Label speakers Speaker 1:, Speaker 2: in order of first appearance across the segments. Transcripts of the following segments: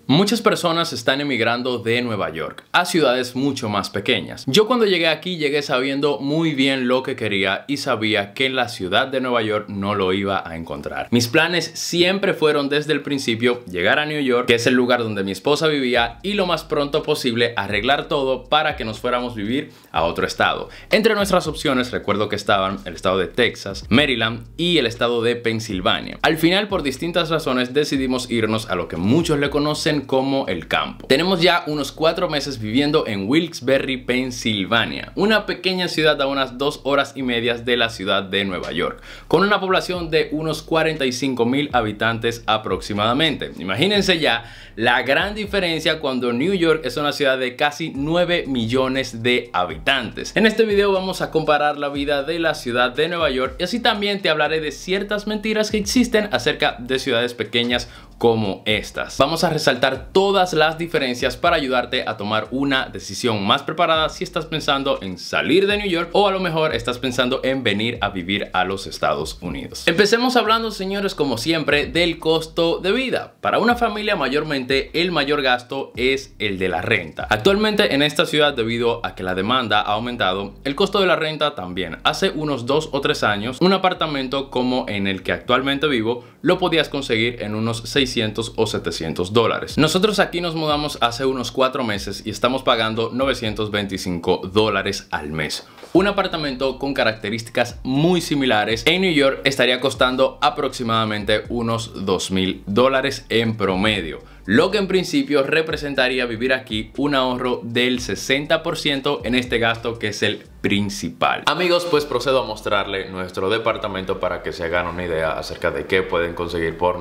Speaker 1: Muchas personas están emigrando de Nueva York a ciudades mucho más pequeñas. Yo cuando llegué aquí llegué sabiendo muy bien lo que quería y sabía que en la ciudad de Nueva York no lo iba a encontrar. Mis planes siempre fueron desde el principio llegar a New York, que es el lugar donde mi esposa vivía, y lo más pronto posible arreglar todo para que nos fuéramos a vivir a otro estado. Entre nuestras opciones recuerdo que estaban el estado de Texas, Maryland y el estado de Pensilvania. Al final, por distintas razones, decidimos irnos a lo que muchos le conocen como el campo. Tenemos ya unos 4 meses viviendo en Wilkes-Barre, Pensilvania, una pequeña ciudad a unas 2 horas y media de la ciudad de Nueva York, con una población de unos 45,000 habitantes aproximadamente. Imagínense ya la gran diferencia cuando New York es una ciudad de casi 9 millones de habitantes. En este video vamos a comparar la vida de la ciudad de Nueva York y así también te hablaré de ciertas mentiras que existen acerca de ciudades pequeñas como estas. Vamos a resaltar todas las diferencias para ayudarte a tomar una decisión más preparada si estás pensando en salir de New York o a lo mejor estás pensando en venir a vivir a los Estados Unidos. Empecemos hablando, señores, como siempre, del costo de vida. Para una familia mayormente el mayor gasto es el de la renta. Actualmente en esta ciudad, debido a que la demanda ha aumentado, el costo de la renta también. Hace unos 2 o 3 años un apartamento como en el que actualmente vivo lo podías conseguir en unos 600 o 700 dólares. Nosotros aquí nos mudamos hace unos 4 meses y estamos pagando 925 dólares al mes. Un apartamento con características muy similares en New York estaría costando aproximadamente unos 2,000 dólares en promedio, lo que en principio representaría vivir aquí un ahorro del 60% en este gasto que es el principal. Amigos, pues procedo a mostrarle nuestro departamento para que se hagan una idea acerca de qué pueden conseguir por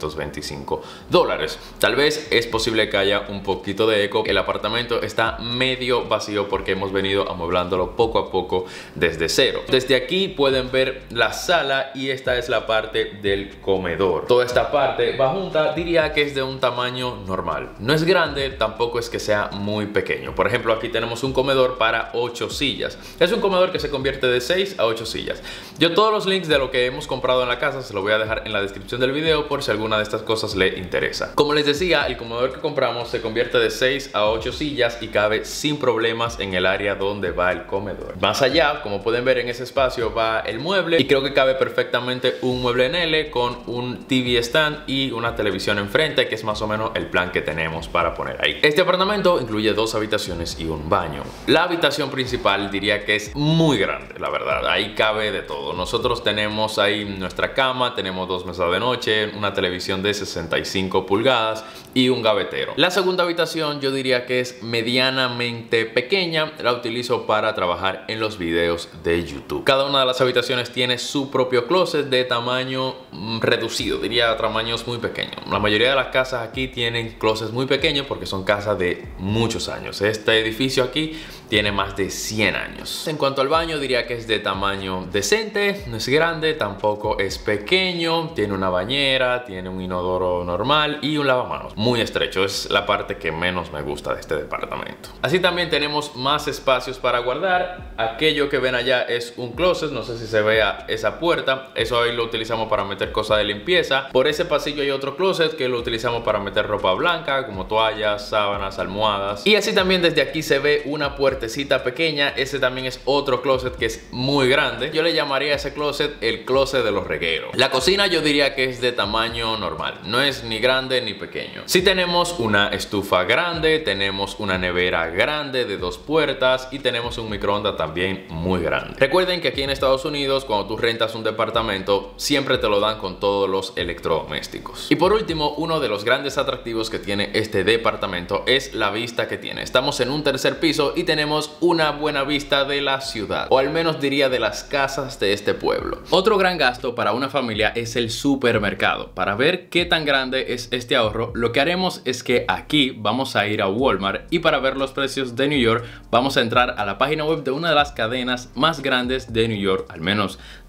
Speaker 1: 925 dólares. Tal vez es posible que haya un poquito de eco. El apartamento está medio vacío porque hemos venido amueblándolo poco a poco desde cero. Desde aquí pueden ver la sala y esta es la parte del comedor. Toda esta parte va junta, diría que es de un tamaño normal. No es grande, tampoco es que sea muy pequeño. Por ejemplo, aquí tenemos un comedor para 8 sillas. Es un comedor que se convierte de 6 a 8 sillas. Yo todos los links de lo que hemos comprado en la casa se los voy a dejar en la descripción del video por si alguna de estas cosas le interesa. Como les decía, el comedor que compramos se convierte de 6 a 8 sillas y cabe sin problemas en el área donde va el comedor. Más allá, como pueden ver, en ese espacio va el mueble y creo que cabe perfectamente un mueble en L con un TV stand y una televisión enfrente, que es más o menos el plan que tenemos para poner ahí. Este apartamento incluye 2 habitaciones y un baño. La habitación principal diría que es muy grande, la verdad. Ahí cabe de todo. Nosotros tenemos ahí nuestra cama, tenemos 2 mesas de noche, una televisión de 65 pulgadas y un gavetero. La segunda habitación yo diría que es medianamente pequeña. La utilizo para trabajar en los videos de YouTube. Cada una de las habitaciones tiene su propio closet de tamaño reducido, diría tamaños muy pequeños. La mayoría de las casas aquí tienen closets muy pequeños porque son casas de muchos años. Este edificio aquí tiene más de 100 años. En cuanto al baño, diría que es de tamaño decente, no es grande, tampoco es pequeño, tiene una bañera, tiene un inodoro normal y un lavamanos muy estrecho. Es la parte que menos me gusta de este departamento. Así también tenemos más espacios para guardar. Aquello que ven allá es un closet, no sé si se vea esa puerta, eso ahí lo utilizamos para meter cosas de limpieza. Por ese pasillo hay otro closet que lo utilizamos para meter ropa blanca como toallas, sábanas, almohadas. Y así también desde aquí se ve una puertecita pequeña. Ese también es otro closet que es muy grande. Yo le llamaría a ese closet el closet de los regueros. La cocina yo diría que es de tamaño normal, no es ni grande ni pequeño. Sí tenemos una estufa grande, tenemos una nevera grande de 2 puertas y tenemos un microondas también muy grande. Recuerden que aquí en Estados Unidos, cuando tú rentas un departamento, siempre te lo dan con todos los electrodomésticos. Y por último, uno de los grandes atractivos que tiene este departamento es la vista que tiene. Estamos en un 3er piso y tenemos una buena vista de la ciudad, o al menos diría de las casas de este pueblo. Otro gran gasto para una familia es el supermercado. Para ver qué tan grande es este ahorro, lo que haremos es que aquí vamos a ir a Walmart y para ver los precios de New York vamos a entrar a la página web de una de las cadenas más grandes de New York, al menos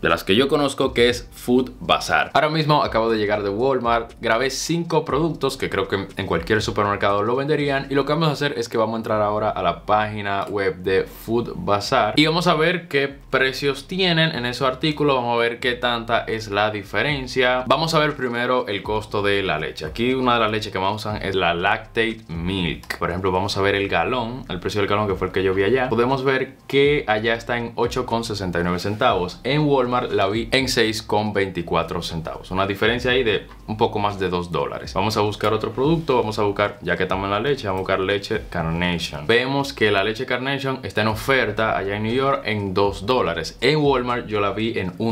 Speaker 1: de las que yo conozco, que es Food Bazaar. Ahora mismo acabo de llegar de Walmart, grabé 5 productos que creo que en cualquier supermercado lo venderían, y lo que vamos a hacer es que vamos a entrar ahora a la página web de Food Bazaar y vamos a ver qué precios tienen en esos artículos, vamos a ver qué tanta es la diferencia. Vamos a ver primero el costo de la leche. Aquí una de las leches que más usan es la Lactate Milk. Por ejemplo, vamos a ver el galón, el precio del galón, que fue el que yo vi allá. Podemos ver que allá está en 8,69 centavos. En Walmart la vi en 6,24 centavos. Una diferencia ahí de un poco más de $2. Vamos a buscar otro producto. Vamos a buscar, ya que estamos en la leche, vamos a buscar leche Carnation. Vemos que la leche Carnation está en oferta allá en New York en $2. En Walmart yo la vi en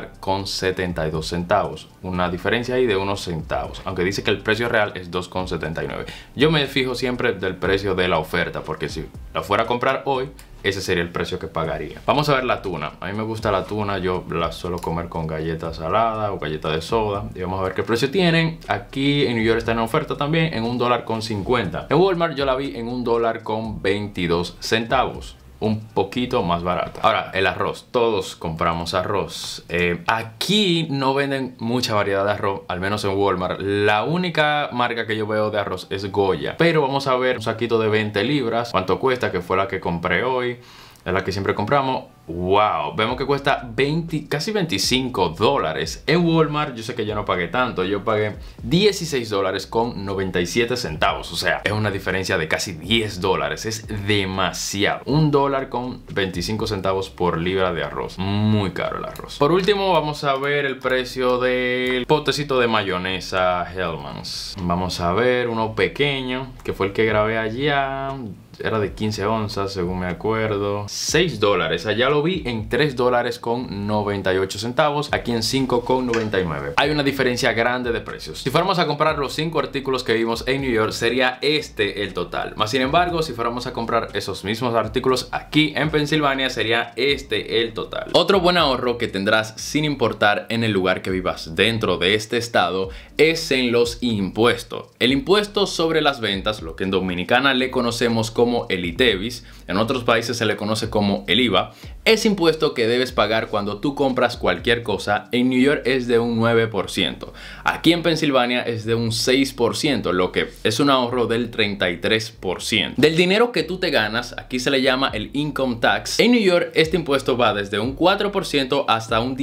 Speaker 1: $1,72. Una diferencia ahí de unos centavos, aunque dice que el precio real es 2,79. Yo me fijo siempre del precio de la oferta, porque si la fuera a comprar hoy, ese sería el precio que pagaría. Vamos a ver la tuna. A mí me gusta la tuna, yo la suelo comer con galletas saladas o galletas de soda. Y vamos a ver qué precio tienen. Aquí en New York está en oferta también en $1,50. En Walmart yo la vi en $1,22. Un poquito más barata. Ahora, el arroz. Todos compramos arroz. Aquí no venden mucha variedad de arroz, al menos en Walmart. La única marca que yo veo de arroz es Goya. Pero vamos a ver un saquito de 20 libras. ¿Cuánto cuesta? Que fue la que compré hoy. Es la que siempre compramos. Wow, vemos que cuesta casi $25. En Walmart yo sé que yo no pagué tanto. Yo pagué $16,97. O sea, es una diferencia de casi $10. Es demasiado. $1,25 por libra de arroz. Muy caro el arroz. Por último, vamos a ver el precio del potecito de mayonesa Hellmann's. Vamos a ver uno pequeño, que fue el que grabé allá. Era de 15 onzas, según me acuerdo. $6. Allá lo vi en $3,98. Aquí en $5,99. Hay una diferencia grande de precios. Si fuéramos a comprar los 5 artículos que vimos en New York, sería este el total. Más sin embargo, si fuéramos a comprar esos mismos artículos aquí en Pensilvania, sería este el total. Otro buen ahorro que tendrás sin importar en el lugar que vivas dentro de este estado es en los impuestos. El impuesto sobre las ventas, lo que en Dominicana le conocemos como el ITEVIS, en otros países se le conoce como el IVA, es impuesto que debes pagar cuando tú compras cualquier cosa. En New York es de un 9%. Aquí en Pensilvania es de un 6%, lo que es un ahorro del 33%. Del dinero que tú te ganas, aquí se le llama el income tax. En New York este impuesto va desde un 4% hasta un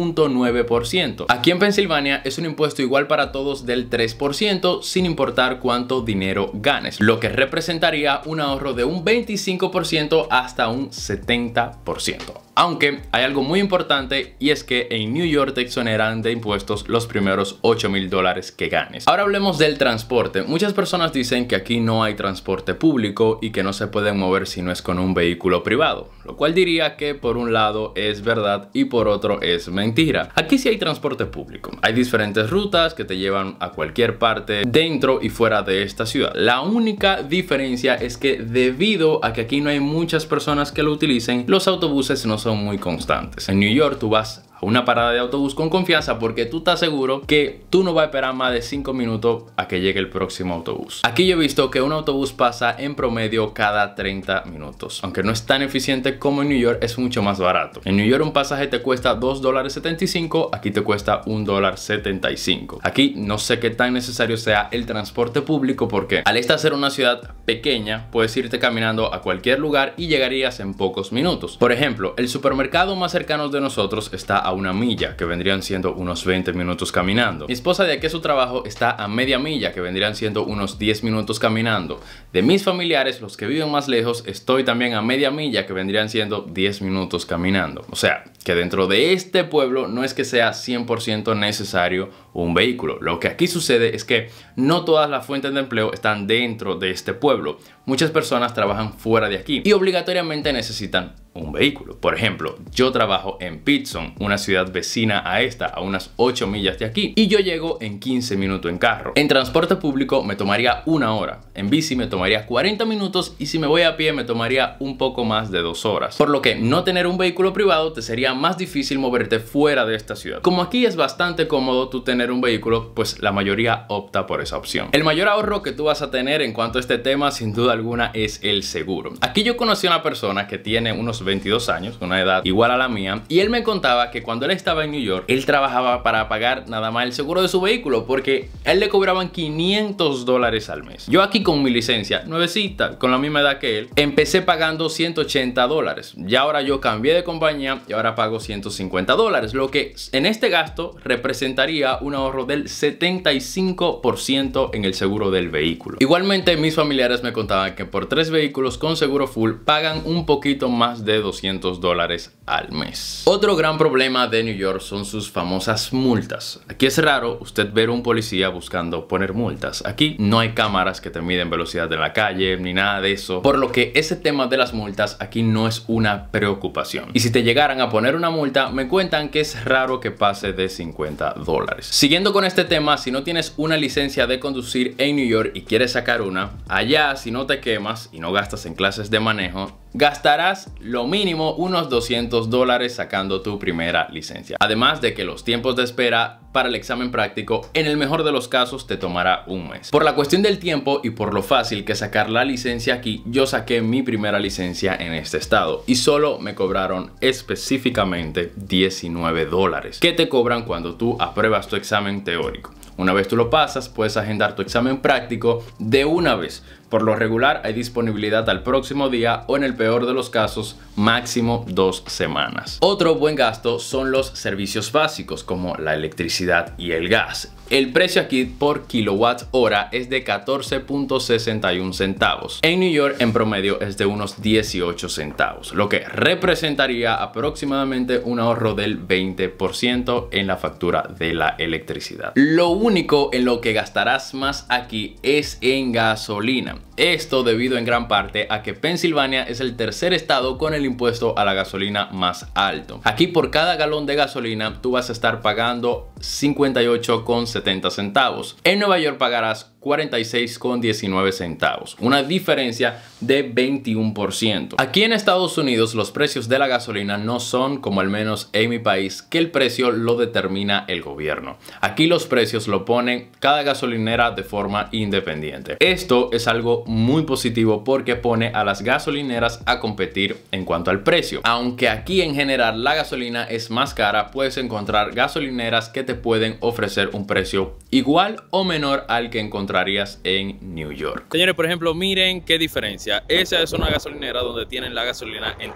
Speaker 1: 10,9%. Aquí en Pensilvania es un impuesto igual para todos del 3%, sin importar cuánto dinero ganes, lo que representaría un ahorro de un 25% hasta un 70%. Aunque hay algo muy importante, y es que en New York te exoneran de impuestos los primeros $8,000 que ganes. Ahora hablemos del transporte. Muchas personas dicen que aquí no hay transporte público y que no se pueden mover si no es con un vehículo privado, lo cual diría que por un lado es verdad y por otro es mentira. Aquí sí hay transporte público. Hay diferentes rutas que te llevan a cualquier parte dentro y fuera de esta ciudad. La única diferencia es que debido a que aquí no hay muchas personas que lo utilicen, los autobuses no son muy constantes. En New York tú vas a una parada de autobús con confianza porque tú estás seguro que tú no vas a esperar más de 5 minutos a que llegue el próximo autobús. Aquí yo he visto que un autobús pasa en promedio cada 30 minutos. Aunque no es tan eficiente como en New York, es mucho más barato. En New York un pasaje te cuesta $2,75, aquí te cuesta $1,75. Aquí no sé qué tan necesario sea el transporte público porque al esta ser una ciudad pequeña, puedes irte caminando a cualquier lugar y llegarías en pocos minutos. Por ejemplo, el supermercado más cercano de nosotros está a 1 milla, que vendrían siendo unos 20 minutos caminando. Mi esposa de aquí a su trabajo está a media milla, que vendrían siendo unos 10 minutos caminando. De mis familiares, los que viven más lejos, estoy también a media milla, que vendrían siendo 10 minutos caminando. O sea, que dentro de este pueblo no es que sea 100% necesario un vehículo. Lo que aquí sucede es que no todas las fuentes de empleo están dentro de este pueblo. Muchas personas trabajan fuera de aquí y obligatoriamente necesitan un vehículo. Por ejemplo, yo trabajo en Pittston, una ciudad vecina a esta, a unas 8 millas de aquí, y yo llego en 15 minutos en carro. En transporte público me tomaría 1 hora, en bici me tomaría 40 minutos y si me voy a pie me tomaría un poco más de 2 horas. Por lo que no tener un vehículo privado te sería más difícil moverte fuera de esta ciudad. Como aquí es bastante cómodo tú tener tener un vehículo, pues la mayoría opta por esa opción. El mayor ahorro que tú vas a tener en cuanto a este tema, sin duda alguna, es el seguro. Aquí yo conocí a una persona que tiene unos 22 años, una edad igual a la mía, y él me contaba que cuando él estaba en New York, él trabajaba para pagar nada más el seguro de su vehículo, porque a él le cobraban $500 al mes. Yo aquí con mi licencia nuevecita, con la misma edad que él, empecé pagando $180. Ya ahora yo cambié de compañía y ahora pago $150, lo que en este gasto representaría un ahorro del 75% en el seguro del vehículo. Igualmente, mis familiares me contaban que por 3 vehículos con seguro full pagan un poquito más de $200 al mes. Otro gran problema de New York son sus famosas multas. Aquí es raro usted ver un policía buscando poner multas. Aquí no hay cámaras que te miden velocidad en la calle ni nada de eso, por lo que ese tema de las multas aquí no es una preocupación. Y si te llegaran a poner una multa, me cuentan que es raro que pase de $50. Siguiendo con este tema, si no tienes una licencia de conducir en New York y quieres sacar una, allá si no te quemas y no gastas en clases de manejo, gastarás lo mínimo unos $200 sacando tu primera licencia. Además de que los tiempos de espera para el examen práctico en el mejor de los casos te tomará un mes. Por la cuestión del tiempo y por lo fácil que sacar la licencia aquí, yo saqué mi primera licencia en este estado y solo me cobraron específicamente $19 que te cobran cuando tú apruebas tu examen teórico. Una vez tú lo pasas, puedes agendar tu examen práctico de una vez. Por lo regular hay disponibilidad al próximo día o en el peor de los casos máximo 2 semanas. Otro buen gasto son los servicios básicos como la electricidad y el gas. El precio aquí por kilowatt hora es de 14.61 centavos. En New York en promedio es de unos 18 centavos, lo que representaría aproximadamente un ahorro del 20% en la factura de la electricidad. Lo único en lo que gastarás más aquí es en gasolina. Esto debido en gran parte a que Pensilvania es el tercer estado con el impuesto a la gasolina más alto. Aquí por cada galón de gasolina tú vas a estar pagando 58,70 centavos. En Nueva York pagarás 46,19 centavos, una diferencia de 21%. Aquí en Estados Unidos los precios de la gasolina no son como al menos en mi país, que el precio lo determina el gobierno. Aquí los precios lo ponen cada gasolinera de forma independiente. Esto es algo muy positivo porque pone a las gasolineras a competir en cuanto al precio. Aunque aquí en general la gasolina es más cara, puedes encontrar gasolineras que te pueden ofrecer un precio igual o menor al que encontrarías en New York. Señores, por ejemplo, miren qué diferencia. Esa es una gasolinera donde tienen la gasolina en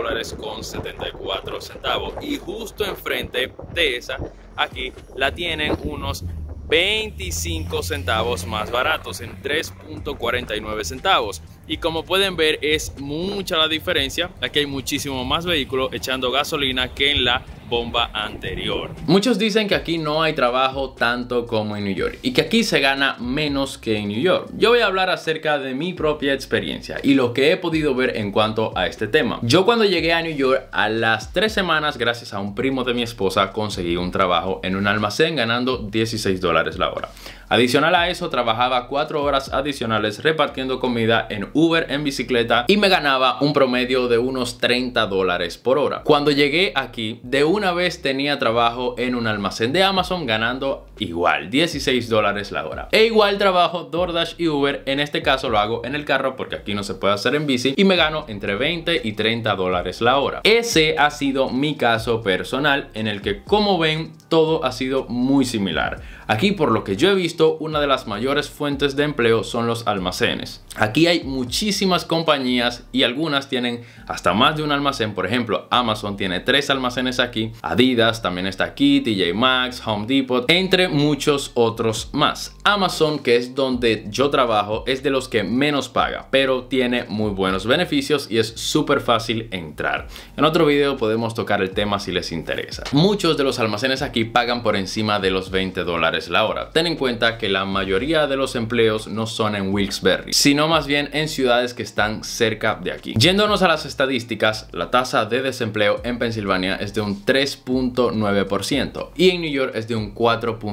Speaker 1: $3,74 y justo enfrente de esa, aquí la tienen unos 25 centavos más baratos, en 3.49 centavos. Y como pueden ver, es mucha la diferencia. Aquí hay muchísimo más vehículos echando gasolina que en la bomba anterior. Muchos dicen que aquí no hay trabajo tanto como en New York y que aquí se gana menos que en New York. Yo voy a hablar acerca de mi propia experiencia y lo que he podido ver en cuanto a este tema. Yo cuando llegué a New York, a las 3 semanas, gracias a un primo de mi esposa, conseguí un trabajo en un almacén ganando $16 la hora. Adicional a eso, trabajaba 4 horas adicionales repartiendo comida en Uber en bicicleta y me ganaba un promedio de unos $30 por hora. Cuando llegué aquí, de una vez tenía trabajo en un almacén de Amazon ganando igual $16 la hora. E igual trabajo DoorDash y Uber, en este caso lo hago en el carro porque aquí no se puede hacer en bici y me gano entre $20 y $30 la hora. Ese ha sido mi caso personal en el que, como ven, todo ha sido muy similar. Aquí, por lo que yo he visto, una de las mayores fuentes de empleo son los almacenes. Aquí hay muchísimas compañías y algunas tienen hasta más de un almacén. Por ejemplo, Amazon tiene 3 almacenes aquí, Adidas también está aquí, TJ Maxx, Home Depot, entre muchos otros más. Amazon, que es donde yo trabajo, es de los que menos paga, pero tiene muy buenos beneficios y es súper fácil entrar. En otro video podemos tocar el tema si les interesa. Muchos de los almacenes aquí pagan por encima de los $20 la hora. Ten en cuenta que la mayoría de los empleos no son en Wilkes-Barre, sino más bien en ciudades que están cerca de aquí. Yéndonos a las estadísticas, la tasa de desempleo en Pensilvania es de un 3.9% y en New York es de un 4.9%.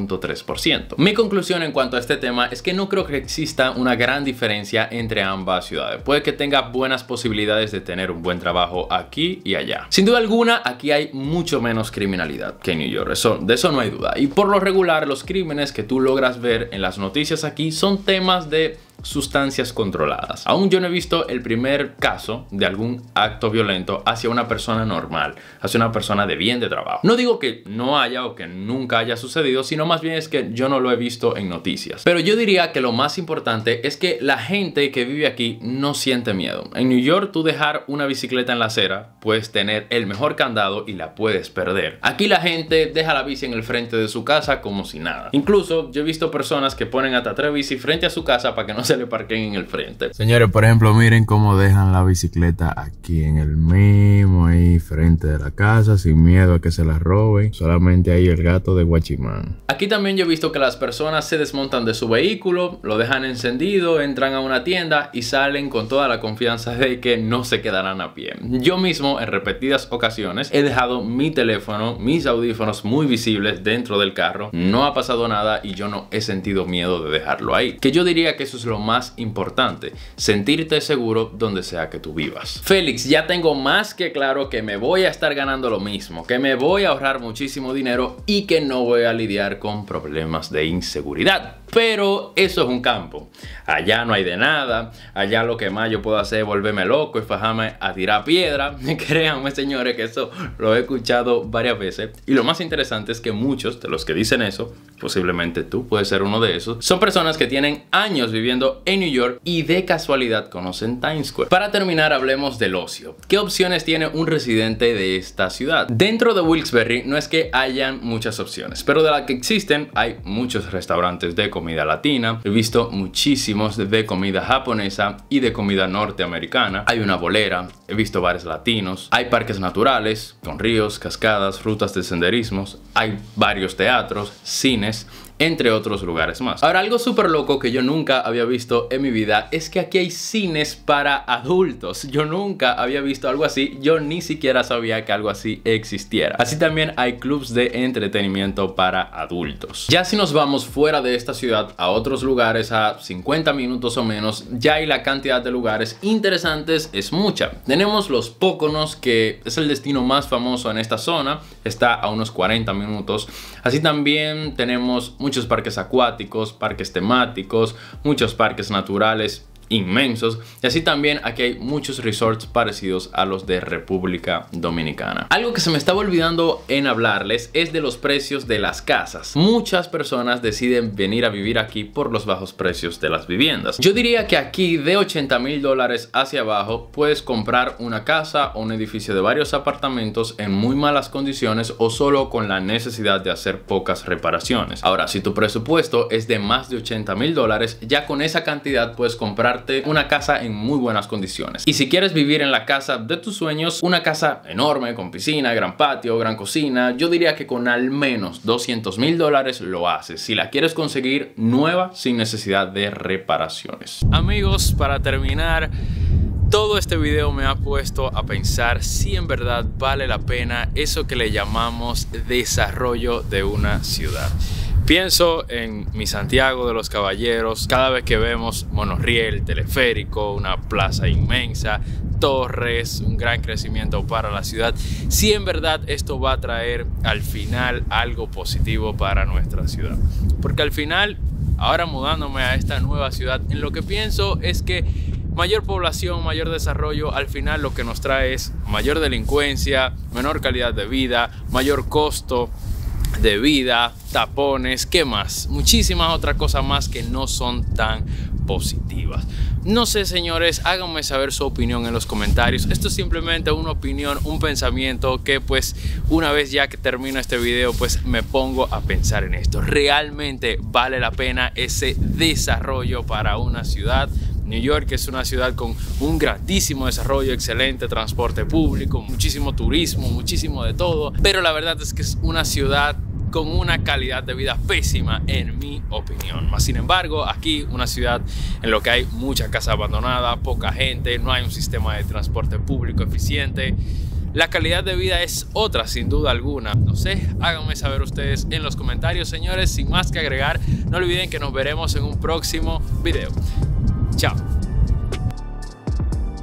Speaker 1: 0.3%. Mi conclusión en cuanto a este tema es que no creo que exista una gran diferencia entre ambas ciudades. Puede que tenga buenas posibilidades de tener un buen trabajo aquí y allá. Sin duda alguna, aquí hay mucho menos criminalidad que en New York, de eso no hay duda. Y por lo regular, los crímenes que tú logras ver en las noticias aquí son temas de sustancias controladas. Aún yo no he visto el primer caso de algún acto violento hacia una persona normal, hacia una persona de bien de trabajo. No digo que no haya o que nunca haya sucedido, sino más bien es que yo no lo he visto en noticias. Pero yo diría que lo más importante es que la gente que vive aquí no siente miedo. En New York, tú dejar una bicicleta en la acera, puedes tener el mejor candado y la puedes perder. Aquí la gente deja la bici en el frente de su casa como si nada. Incluso yo he visto personas que ponen hasta 3 bici frente a su casa para que no se le parquen en el frente.
Speaker 2: Señores, por ejemplo, miren cómo dejan la bicicleta aquí en el mismo, ahí frente de la casa, sin miedo a que se la roben. Solamente ahí el gato de Guachimán.
Speaker 1: Aquí también yo he visto que las personas se desmontan de su vehículo, lo dejan encendido, entran a una tienda y salen con toda la confianza de que no se quedarán a pie. Yo mismo en repetidas ocasiones he dejado mi teléfono, mis audífonos muy visibles dentro del carro. No ha pasado nada y yo no he sentido miedo de dejarlo ahí. Que yo diría que eso es lo más importante, sentirte seguro donde sea que tú vivas. Félix, ya tengo más que claro que me voy a estar ganando lo mismo, que me voy a ahorrar muchísimo dinero y que no voy a lidiar con problemas de inseguridad. Pero eso es un campo. Allá no hay de nada. Allá lo que más yo puedo hacer es volverme loco y fajarme a tirar piedra. Créanme, señores, que eso lo he escuchado varias veces. Y lo más interesante es que muchos de los que dicen eso, posiblemente tú puedes ser uno de esos, son personas que tienen años viviendo en New York y de casualidad conocen Times Square. Para terminar, hablemos del ocio. ¿Qué opciones tiene un residente de esta ciudad? Dentro de Wilkes-Barre no es que hayan muchas opciones, pero de las que existen hay muchos restaurantes de comida latina. He visto muchísimos de comida japonesa y de comida norteamericana. Hay una bolera, he visto bares latinos, hay parques naturales con ríos, cascadas, rutas de senderismos, hay varios teatros, cines, entre otros lugares más. Ahora, algo súper loco que yo nunca había visto en mi vida es que aquí hay cines para adultos. Yo nunca había visto algo así. Yo ni siquiera sabía que algo así existiera. Así también hay clubs de entretenimiento para adultos. Ya si nos vamos fuera de esta ciudad a otros lugares a 50 minutos o menos, ya hay la cantidad de lugares interesantes es mucha. Tenemos los Poconos, que es el destino más famoso en esta zona. Está a unos 40 minutos. Así también tenemos muchos parques acuáticos, parques temáticos, muchos parques naturales inmensos, y así también aquí hay muchos resorts parecidos a los de República Dominicana. Algo que se me estaba olvidando en hablarles es de los precios de las casas. Muchas personas deciden venir a vivir aquí por los bajos precios de las viviendas. Yo diría que aquí de $80,000 hacia abajo puedes comprar una casa o un edificio de varios apartamentos en muy malas condiciones o solo con la necesidad de hacer pocas reparaciones. Ahora, si tu presupuesto es de más de $80,000, ya con esa cantidad puedes comprarte una casa en muy buenas condiciones. Y si quieres vivir en la casa de tus sueños, una casa enorme con piscina, gran patio, gran cocina, yo diría que con al menos $200,000 lo haces. Si la quieres conseguir nueva sin necesidad de reparaciones. Amigos, para terminar, todo este video me ha puesto a pensar si en verdad vale la pena eso que le llamamos desarrollo de una ciudad. Pienso en mi Santiago de los Caballeros, cada vez que vemos monorriel, teleférico, una plaza inmensa, torres, un gran crecimiento para la ciudad. Si en verdad esto va a traer al final algo positivo para nuestra ciudad. Porque al final, ahora mudándome a esta nueva ciudad, en lo que pienso es que mayor población, mayor desarrollo, al final lo que nos trae es mayor delincuencia, menor calidad de vida, mayor costo de vida, tapones, ¿qué más? Muchísimas otras cosas más que no son tan positivas. No sé, señores, háganme saber su opinión en los comentarios. Esto es simplemente una opinión, un pensamiento que pues una vez ya que termino este video pues me pongo a pensar en esto. ¿Realmente vale la pena ese desarrollo para una ciudad? New York es una ciudad con un grandísimo desarrollo, excelente transporte público, muchísimo turismo, muchísimo de todo, pero la verdad es que es una ciudad con una calidad de vida pésima en mi opinión. Más sin embargo, aquí una ciudad en lo que hay mucha casa abandonada, poca gente, no hay un sistema de transporte público eficiente. La calidad de vida es otra, sin duda alguna. No sé, háganme saber ustedes en los comentarios, señores. Sin más que agregar, no olviden que nos veremos en un próximo video. Chao.